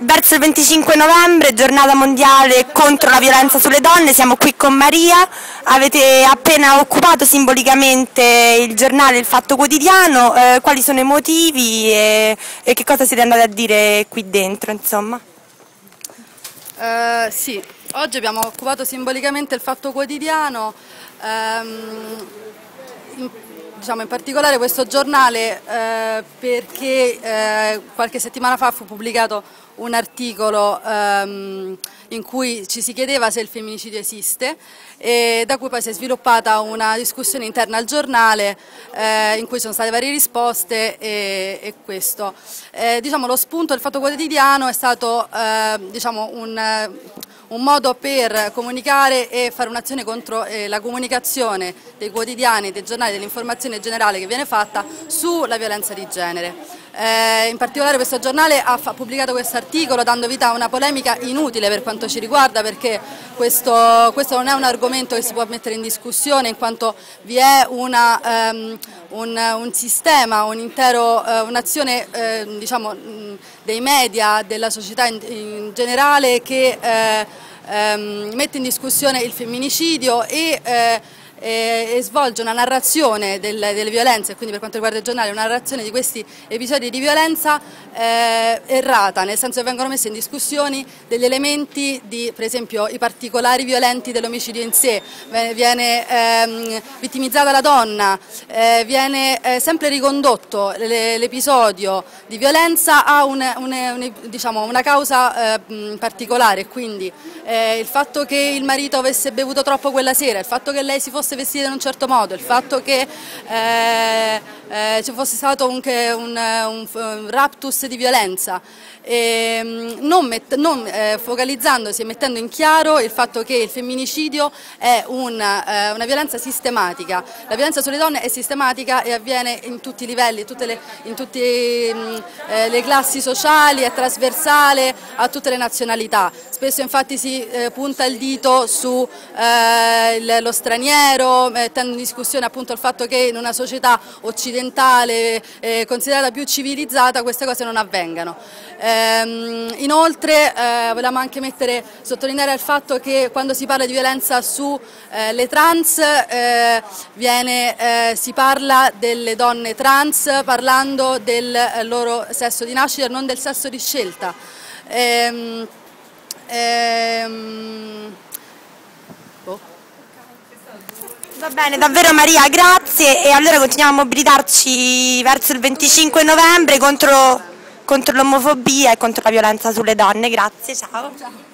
Verso il 25 novembre, giornata mondiale contro la violenza sulle donne, siamo qui con Maria, avete appena occupato simbolicamente il giornale Il Fatto Quotidiano, quali sono i motivi e che cosa siete andati a dire qui dentro, insomma? Sì, oggi abbiamo occupato simbolicamente il Fatto Quotidiano, in particolare questo giornale perché qualche settimana fa fu pubblicato un articolo in cui ci si chiedeva se il femminicidio esiste e da cui poi si è sviluppata una discussione interna al giornale in cui sono state varie risposte e questo. Lo spunto del Fatto Quotidiano è stato un modo per comunicare e fare un'azione contro la comunicazione dei quotidiani, dei giornali, dell'informazione generale che viene fatta sulla violenza di genere. In particolare questo giornale ha pubblicato questo articolo dando vita a una polemica inutile per quanto ci riguarda, perché questo non è un argomento che si può mettere in discussione, in quanto vi è un sistema, un'azione dei media, della società in generale che mette in discussione il femminicidio e svolge una narrazione delle violenze, quindi per quanto riguarda il giornale una narrazione di questi episodi di violenza errata, nel senso che vengono messe in discussione degli elementi di, per esempio, i particolari violenti dell'omicidio in sé, viene vittimizzata la donna, viene sempre ricondotto l'episodio di violenza a una causa particolare, quindi il fatto che il marito avesse bevuto troppo quella sera, il fatto che lei si fosse vestita in un certo modo, il fatto che ci fosse stato anche un raptus di violenza, non focalizzandosi e mettendo in chiaro il fatto che il femminicidio è una violenza sistematica. La violenza sulle donne è sistematica e avviene in tutti i livelli, in tutte le classi sociali, è trasversale a tutte le nazionalità. Spesso infatti si punta il dito su lo straniero, mettendo in discussione appunto il fatto che in una società occidentale considerata più civilizzata queste cose non avvengano. Inoltre volevamo anche sottolineare il fatto che quando si parla di violenza sulle trans si parla delle donne trans parlando del loro sesso di nascita, non del sesso di scelta. Va bene, davvero Maria, grazie, e allora continuiamo a mobilitarci verso il 25 novembre contro l'omofobia e contro la violenza sulle donne. Grazie, ciao.